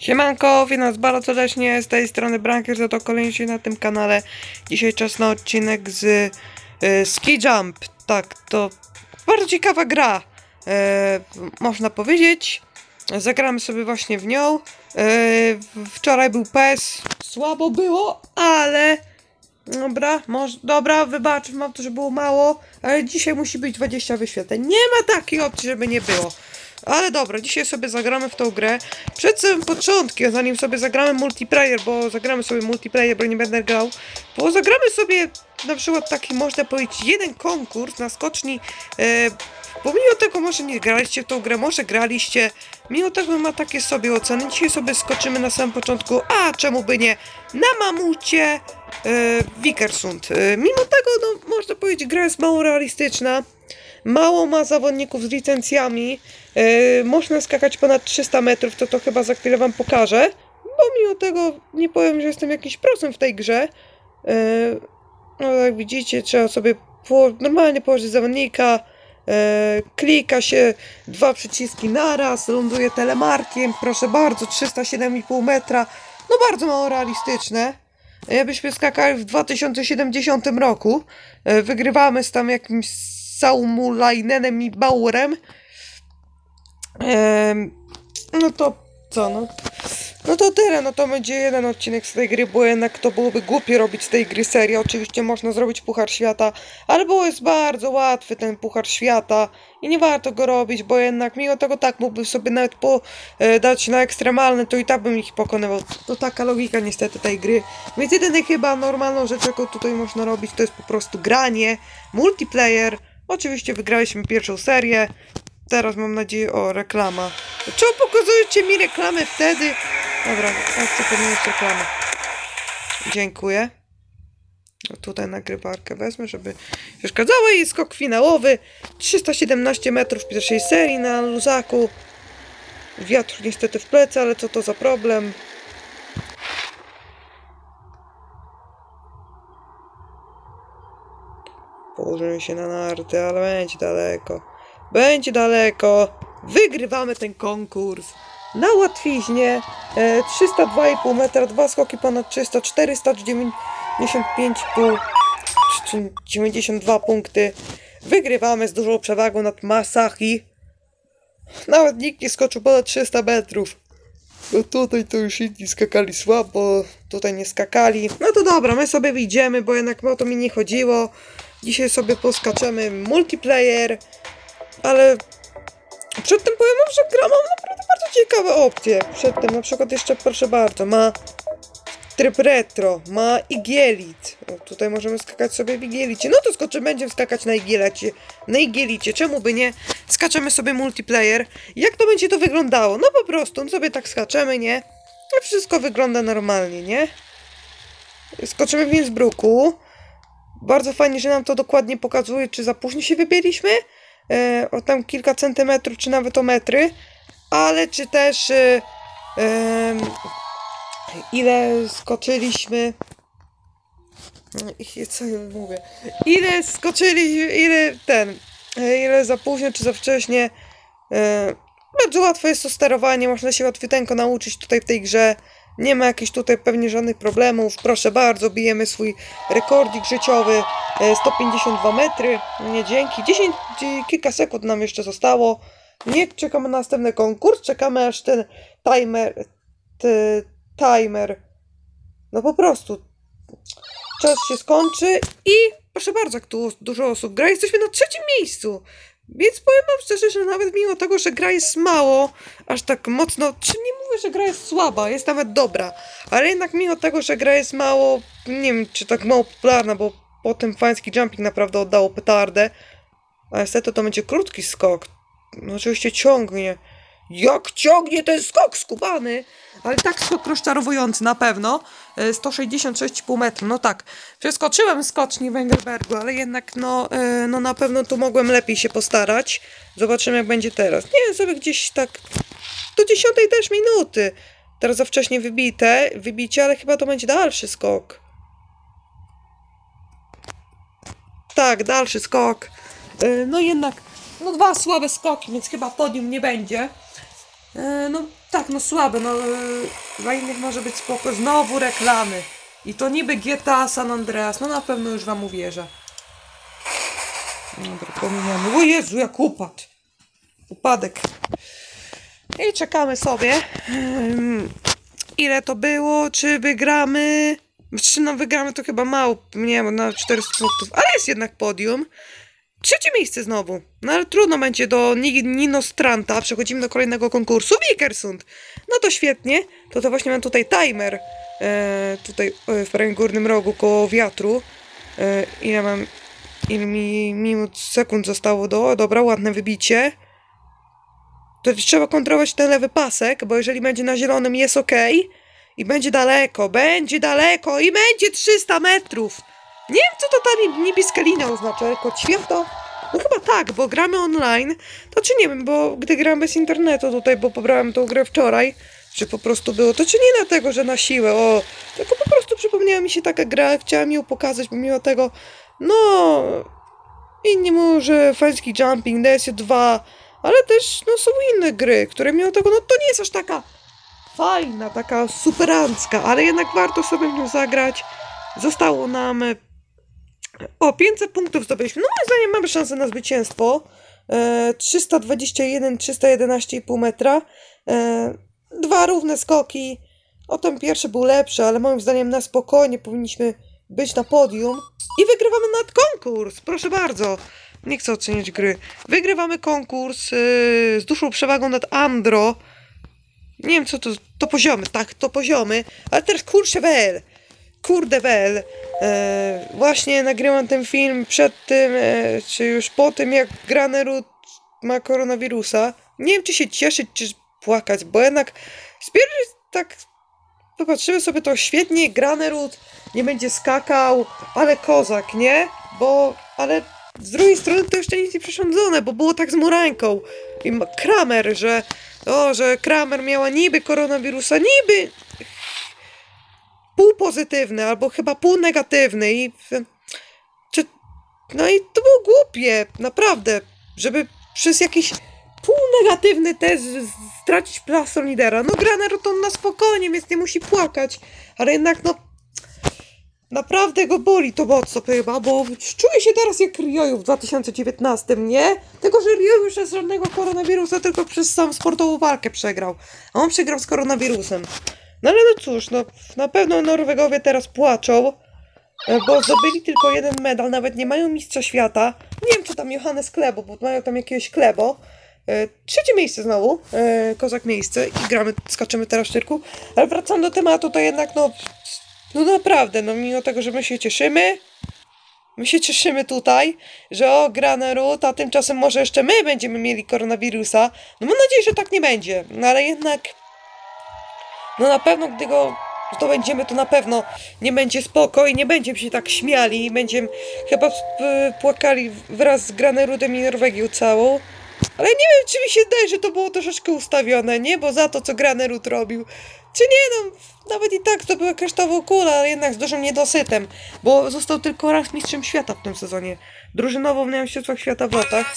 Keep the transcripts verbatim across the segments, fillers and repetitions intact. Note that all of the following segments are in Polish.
Siemanko, witam was bardzo serdecznie, z tej strony Branker, za to kolejny dzień na tym kanale. Dzisiaj czas na odcinek z y, Ski Jump. Tak, to bardzo ciekawa gra, y, można powiedzieć. Zagramy sobie właśnie w nią. Y, wczoraj był P E S, słabo było, ale... Dobra, może, dobra, wybacz, mam to, że było mało, ale dzisiaj musi być dwadzieścia wyświetleń. Nie ma takiej opcji, żeby nie było. Ale dobra, dzisiaj sobie zagramy w tą grę. Przed samym początkiem, zanim sobie zagramy multiplayer, bo zagramy sobie multiplayer, bo nie będę grał, bo zagramy sobie na przykład taki, można powiedzieć, jeden konkurs na skoczni. E, pomimo tego, może nie graliście w tą grę, może graliście, mimo tego ma takie sobie oceny. Dzisiaj sobie skoczymy na samym początku, a czemu by nie, na mamucie e, Vikersund. E, mimo tego, no można powiedzieć, gra jest mało realistyczna. Mało ma zawodników z licencjami. Yy, można skakać ponad trzysta metrów, to to chyba za chwilę wam pokażę. Bo mimo tego nie powiem, że jestem jakiś prosem w tej grze. Yy, no jak widzicie, trzeba sobie po, normalnie położyć zawodnika. Yy, klika się dwa przyciski naraz, ląduje telemarkiem. Proszę bardzo, trzysta siedem i pół metra. No bardzo mało realistyczne. Jakbyśmy skakali w dwa tysiące siedemdziesiątym roku. Yy, wygrywamy z tam jakimś Saumulainenem i Bauerem. Ehm, no to co, no? No to tyle, no to będzie jeden odcinek z tej gry, bo jednak to byłoby głupie robić z tej gry serię. Oczywiście można zrobić Puchar Świata, albo jest bardzo łatwy ten Puchar Świata i nie warto go robić, bo jednak mimo tego tak mógłbym sobie nawet po, e, dać na ekstremalny, to i tak bym ich pokonywał. To taka logika niestety tej gry. Więc jedyny chyba normalną rzecz, jaką tutaj można robić, to jest po prostu granie, multiplayer. Oczywiście wygraliśmy pierwszą serię. Teraz mam nadzieję, o, reklama. Czemu pokazujecie mi reklamę wtedy? Dobra, ja chcę pominąć reklamę. Dziękuję. No tutaj nagrywarkę wezmę, żeby przeszkadzało, i skok finałowy. trzysta siedemnaście metrów pierwszej serii na luzaku. Wiatr niestety w plecy, ale co to za problem? Położymy się na narty, ale będzie daleko. Będzie daleko. Wygrywamy ten konkurs. Na łatwiźnie. E, trzysta dwa i pół metra, dwa skoki ponad trzysta, czterysta dziewięćdziesiąt pięć i pół, dziewięćdziesiąt dwa punkty. Wygrywamy z dużą przewagą nad Masahi. Nawet nikt nie skoczył ponad trzysta metrów. No tutaj to już inni skakali słabo, tutaj nie skakali. No to dobra, my sobie wyjdziemy, bo jednak o to mi nie chodziło. Dzisiaj sobie poskaczemy multiplayer, ale przedtem powiem wam, że gra mam naprawdę bardzo ciekawe opcje. Przedtem na przykład jeszcze, proszę bardzo, ma tryb retro, ma igielit. O, tutaj możemy skakać sobie w igielicie. No to skoczymy, będziemy skakać na igielicie. Na igielicie, czemu by nie? Skaczemy sobie multiplayer. Jak to będzie to wyglądało? No po prostu, no sobie tak skaczemy, nie? I wszystko wygląda normalnie, nie? Skoczymy w Innsbrucku. Bardzo fajnie, że nam to dokładnie pokazuje, czy za późno się wybieliśmy. E, o tam kilka centymetrów, czy nawet o metry. Ale czy też... E, e, ile skoczyliśmy... Co ja mówię? Ile skoczyliśmy... Ile ten... Ile za późno, czy za wcześnie. E, bardzo łatwe jest to sterowanie. Można się łatwiuteńko nauczyć tutaj w tej grze. Nie ma jakichś tutaj pewnie żadnych problemów. Proszę bardzo, bijemy swój rekordzik życiowy. sto pięćdziesiąt dwa metry. Nie, dzięki. dziesięć, kilka sekund nam jeszcze zostało. Nie czekamy na następny konkurs. Czekamy aż ten timer... T, timer... No po prostu. Czas się skończy i proszę bardzo, jak tu dużo osób gra. Jesteśmy na trzecim miejscu. Więc powiem wam szczerze, że nawet mimo tego, że gra jest mało, aż tak mocno, czy nie mówię, że gra jest słaba, jest nawet dobra, ale jednak mimo tego, że gra jest mało, nie wiem, czy tak mało popularna, bo potem Fański Jumping naprawdę oddało petardę, a niestety to będzie krótki skok. No oczywiście ciągnie. Jak ciągnie ten skok skubany! Ale tak skok rozczarowujący na pewno. sto sześćdziesiąt sześć i pół metra. No tak, przeskoczyłem skoczni w Engelbergu, ale jednak no, no na pewno tu mogłem lepiej się postarać. Zobaczymy, jak będzie teraz. Nie wiem, sobie gdzieś tak do dziesiątej też minuty. Teraz za wcześnie wybite, wybicie, ale chyba to będzie dalszy skok. Tak, dalszy skok. No jednak, no dwa słabe skoki, więc chyba podium nie będzie. No Tak, no słabe, no yy, dla innych może być spoko. Znowu reklamy. I to niby G T A San Andreas, no na pewno już wam uwierzę. Dobra, pominiamy. O Jezu, jak upadł. Upadek. I czekamy sobie. Hmm. Ile to było? Czy wygramy? Czy no wygramy to chyba mało. Nie wiem, na czterysta punktów. Ale jest jednak podium. Trzecie miejsce znowu. No ale trudno będzie do Nino Stranta. Przechodzimy do kolejnego konkursu. Vikersund. No to świetnie. To to właśnie mam tutaj timer. E, tutaj e, w prawym górnym rogu koło wiatru. E, ile mam... Ile mi minut, sekund zostało do... Dobra, ładne wybicie. To trzeba kontrolować ten lewy pasek, bo jeżeli będzie na zielonym jest ok. I będzie daleko, będzie daleko i będzie trzysta metrów. Nie wiem, co to ta niebieska linia oznacza, kod świata. No chyba tak, bo gramy online. To czy nie wiem, bo gdy gram bez internetu tutaj, bo pobrałem tą grę wczoraj, czy po prostu było, to czy nie dlatego, że na siłę, o, tylko po prostu przypomniała mi się taka gra, chciałam ją pokazać, pomimo tego, no, inni mówią, że Fancy Jumping, D S dwa, ale też, no, są inne gry, które mimo tego, no, to nie jest aż taka fajna, taka superancka, ale jednak warto sobie w nią zagrać. Zostało nam o pięćset punktów zdobyliśmy. No moim zdaniem mamy szansę na zwycięstwo. E, trzysta dwadzieścia jeden, trzysta jedenaście i pół metra. E, dwa równe skoki. O, ten pierwszy był lepszy, ale moim zdaniem na spokojnie powinniśmy być na podium. I wygrywamy nad konkurs. Proszę bardzo. Nie chcę oceniać gry. Wygrywamy konkurs e, z dużą przewagą nad Andro. Nie wiem co to, to poziomy, tak, to poziomy, ale teraz kurczę wel, kurde wel, e, właśnie nagrywam ten film przed tym, e, czy już po tym jak Granerud ma koronawirusa. Nie wiem czy się cieszyć, czy płakać, bo jednak z pierwszej tak popatrzymy sobie to świetnie, Granerud nie będzie skakał, ale kozak, nie? Bo, ale z drugiej strony to jeszcze nic nie przesądzone, bo było tak z Murańką i Kramer, że o, że Kramer miała niby koronawirusa, niby pół pozytywny, albo chyba pół negatywny i czy, no i to było głupie, naprawdę, żeby przez jakiś pół negatywny test stracić plastron lidera. No Graner to on na spokojnie, więc nie musi płakać, ale jednak no naprawdę go boli to mocno chyba, bo czuję się teraz jak Rioju w dwa tysiące dziewiętnastym, nie? Tylko, że Rioju już przez żadnego koronawirusa, tylko przez sam sportową walkę przegrał. A on przegrał z koronawirusem. No ale no cóż, no na pewno Norwegowie teraz płaczą, bo zdobyli tylko jeden medal, nawet nie mają mistrza świata. Nie wiem, czy tam Johannes Klebo, bo mają tam jakiegoś Klebo. E, trzecie miejsce znowu, e, kozak miejsce i gramy, skaczemy teraz w cyrku. Ale wracam do tematu, to jednak no... No naprawdę, no mimo tego, że my się cieszymy, my się cieszymy tutaj, że o, Granerud, a tymczasem może jeszcze my będziemy mieli koronawirusa. No mam nadzieję, że tak nie będzie, no ale jednak, no na pewno, gdy go zdobędziemy, to na pewno nie będzie spoko i nie będziemy się tak śmiali i będziemy chyba płakali wraz z Granerudem i Norwegią całą. Ale nie wiem, czy mi się wydaje, że to było troszeczkę ustawione, nie? Bo za to, co Granerud robił. Czy nie, no, nawet i tak to była kryształową kulę, ale jednak z dużym niedosytem. Bo został tylko raz mistrzem świata w tym sezonie. Drużynowo na mistrzostwach świata w lotach.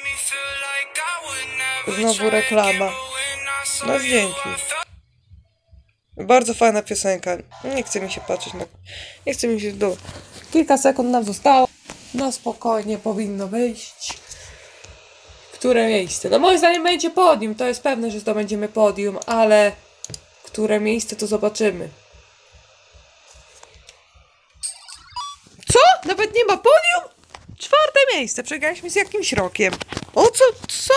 Znowu reklama. No dzięki. Bardzo fajna piosenka. Nie chce mi się patrzeć na... Nie chce mi się do... Kilka sekund nam zostało. No spokojnie powinno wyjść. Które miejsce? No moim zdaniem będzie podium. To jest pewne, że zdobędziemy podium, ale... Które miejsce to zobaczymy. Co? Nawet nie ma podium? Czwarte miejsce. Przegraliśmy z jakimś rokiem. O co? Co?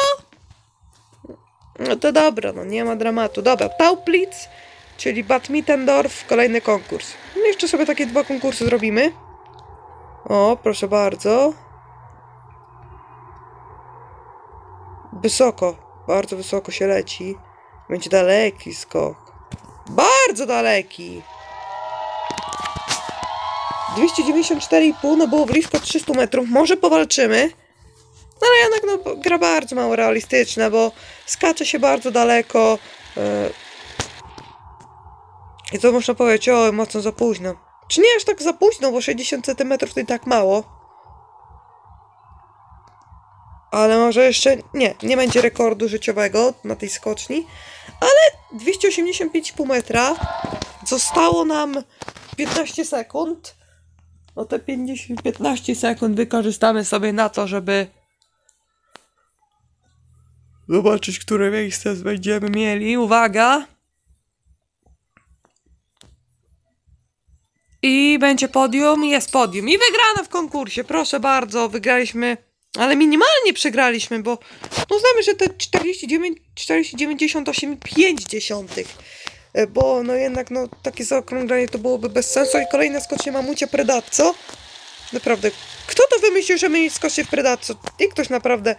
No to dobra, no nie ma dramatu. Dobra, Tauplitz, czyli Bad Mittendorf, kolejny konkurs. No jeszcze sobie takie dwa konkursy zrobimy. O, proszę bardzo. Wysoko. Bardzo wysoko się leci. Będzie daleki skok. Bardzo daleki. dwieście dziewięćdziesiąt cztery i pół, no było blisko trzysta metrów. Może powalczymy. No ale jednak no, gra bardzo mało realistyczna, bo skacze się bardzo daleko. Yy. I to można powiedzieć, o, mocno za późno. Czy nie aż tak za późno, bo sześćdziesiąt centymetrów to i tak mało. Ale może jeszcze... Nie, nie będzie rekordu życiowego na tej skoczni. Ale dwieście osiemdziesiąt pięć i pół metra. Zostało nam piętnaście sekund. No te pięćdziesiąt, piętnaście sekund wykorzystamy sobie na to, żeby zobaczyć, które miejsce będziemy mieli. Uwaga! I będzie podium, jest podium. I wygrana w konkursie, proszę bardzo, wygraliśmy, ale minimalnie przegraliśmy, bo uznamy, że te czterdzieści dziewięć, czterdzieści dziewięćdziesiąt osiem i pięć dziesiątych. Bo no jednak no takie zaokrąglenie to byłoby bez sensu. I kolejna skocznia Mamucia Predazzo. Naprawdę, kto to wymyślił, że my skocznie w Predazzo? I ktoś naprawdę...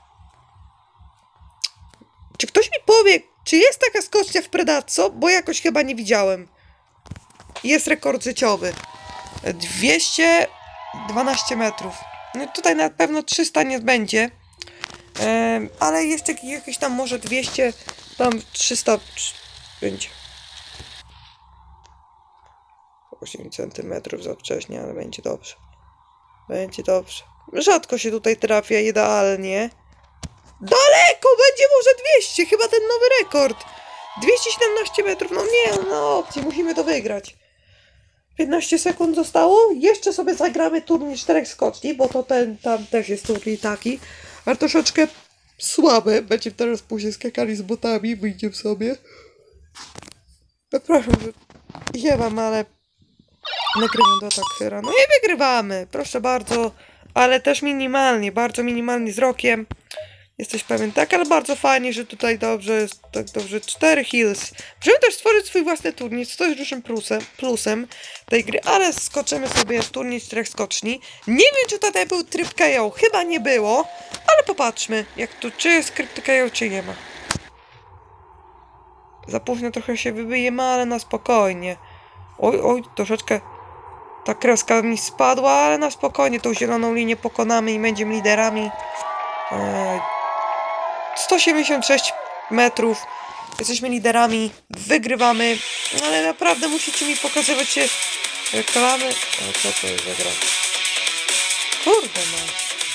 Czy ktoś mi powie, czy jest taka skocznia w Predazzo? Bo jakoś chyba nie widziałem. Jest rekord życiowy. dwieście dwanaście metrów. No tutaj na pewno trzysta nie będzie. Ehm, ale jeszcze jakieś tam może dwieście, tam trzysta będzie. osiem centymetrów za wcześnie, ale będzie dobrze. Będzie dobrze. Rzadko się tutaj trafia, idealnie. Daleko! Będzie może dwieście! Chyba ten nowy rekord! dwieście siedemnaście metrów, no nie, no opcji, musimy to wygrać. piętnaście sekund zostało. Jeszcze sobie zagramy turniej czterech skoczni, bo to ten, tam też jest turniej taki. Ale troszeczkę słaby. Będziemy teraz później skakali z botami, wyjdziemy sobie. Przepraszam, że nie mam, ale nagrywam do tak rano. I wygrywamy, proszę bardzo. Ale też minimalnie, bardzo minimalnie z rokiem. Jesteś pewien, tak, ale bardzo fajnie, że tutaj dobrze jest, tak dobrze, cztery hills. Możemy też stworzyć swój własny turniej, co to jest dużym plusem, plusem tej gry, ale skoczymy sobie w turniej czterech skoczni. Nie wiem, czy tutaj był tryb K O, chyba nie było, ale popatrzmy, jak tu, czy jest tryb K O, czy nie ma. Za późno trochę się wybijemy, ale na spokojnie. Oj, oj, troszeczkę ta kreska mi spadła, ale na spokojnie tą zieloną linię pokonamy i będziemy liderami. Eee, sto siedemdziesiąt sześć metrów. Jesteśmy liderami. Wygrywamy. Ale naprawdę musicie mi pokazywać się reklamy. O, co to jest za gra? Kurde no.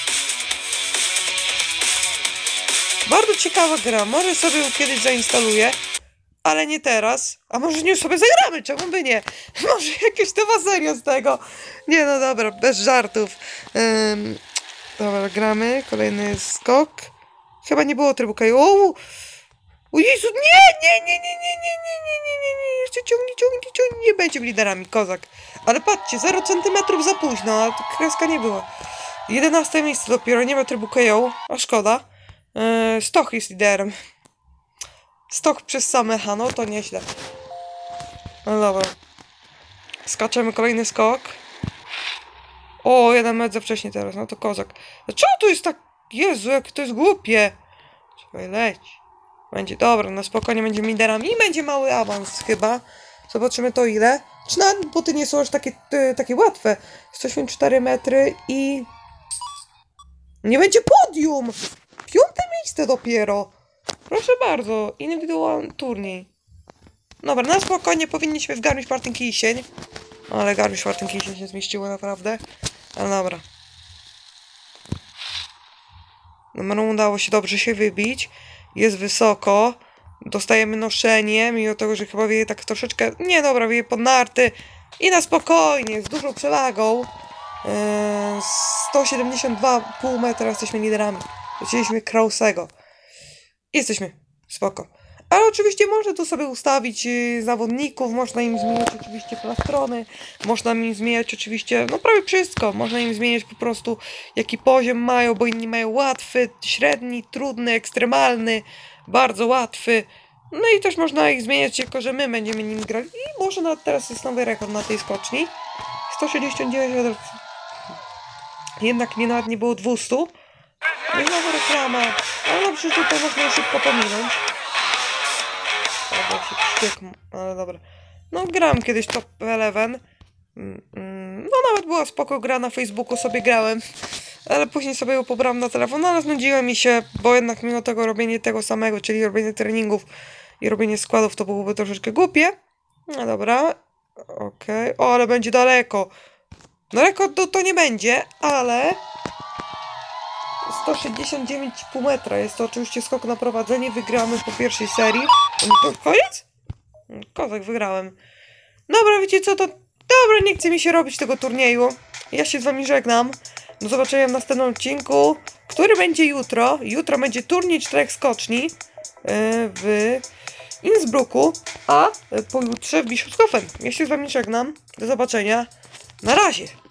Bardzo ciekawa gra. Może sobie ją kiedyś zainstaluję. Ale nie teraz. A może nie już sobie zagramy? Czemu by nie? Może jakieś nowa seria z tego. Nie no dobra, bez żartów. Um, dobra, gramy. Kolejny skok. Chyba nie było trybu K O. O Jezu, nie, nie, nie, nie, nie, nie, nie, nie, nie, nie, nie, jeszcze ciągnij, ciągnij, ciągnij, nie będziemy liderami, kozak. Ale patrzcie, zero centymetrów za późno, a kreska nie była. jedenaste miejsce dopiero, nie ma trybu K O, a szkoda. Eee, Stoch jest liderem. Stoch przez same no to nieźle. No dobra. Skaczemy kolejny skok. O, jeden metr za wcześnie teraz, no to kozak. Dlaczego to jest tak, Jezu, jak to jest głupie. Czekaj, leć. Będzie, dobra, no spokojnie będziemy liderami i będzie mały awans chyba. Zobaczymy to ile. Czy nawet boty nie są aż takie, y, takie łatwe. Jesteśmy cztery metry i... Nie będzie podium! Piąte miejsce dopiero. Proszę bardzo, indywidualny turniej. Dobra, na spokojnie powinniśmy wgarnąć Martin Kisień. Ale garnić Martin Kisień się zmieściło naprawdę. Ale dobra. Dobra, udało się dobrze się wybić. Jest wysoko. Dostajemy noszenie, mimo tego, że chyba wieje tak troszeczkę... Nie, dobra, wieje pod narty. I na spokojnie, z dużą przewagą. Eee, sto siedemdziesiąt dwa i pół metra jesteśmy liderami. Chcieliśmy Krausego. Jesteśmy. Spoko. Ale oczywiście można tu sobie ustawić yy, zawodników, można im zmieniać oczywiście plastrony, można im zmieniać oczywiście, no prawie wszystko. Można im zmieniać po prostu jaki poziom mają, bo inni mają łatwy, średni, trudny, ekstremalny, bardzo łatwy. No i też można ich zmieniać, jako że my będziemy nim grali. I może nawet teraz jest nowy rekord na tej skoczni. sto sześćdziesiąt dziewięć metrów. Jednak nie, nawet nie było dwieście. No i nowa reklama. Ale dobrze, że tutaj można szybko pominąć. Tak, się wściekł, ale dobra. No grałem kiedyś top jeden. No nawet była spoko gra, na Facebooku sobie grałem. Ale później sobie ją pobrałem na telefon, no ale znudziło mi się, bo jednak mimo tego robienie tego samego, czyli robienie treningów i robienie składów, to byłoby troszeczkę głupie. No dobra. Okej. Okay. O, ale będzie daleko. Daleko to, to nie będzie, ale... sto sześćdziesiąt dziewięć i pół metra. Jest to oczywiście skok na prowadzenie. Wygramy po pierwszej serii. To koniec? Kozak, wygrałem. Dobra, wiecie co, to... Dobra, nie chce mi się robić tego turnieju. Ja się z wami żegnam. Do zobaczenia w następnym odcinku, który będzie jutro. Jutro będzie turniej czterech skoczni yy, w Innsbrucku, a pojutrze w Bischofshofen. Ja się z wami żegnam. Do zobaczenia. Na razie.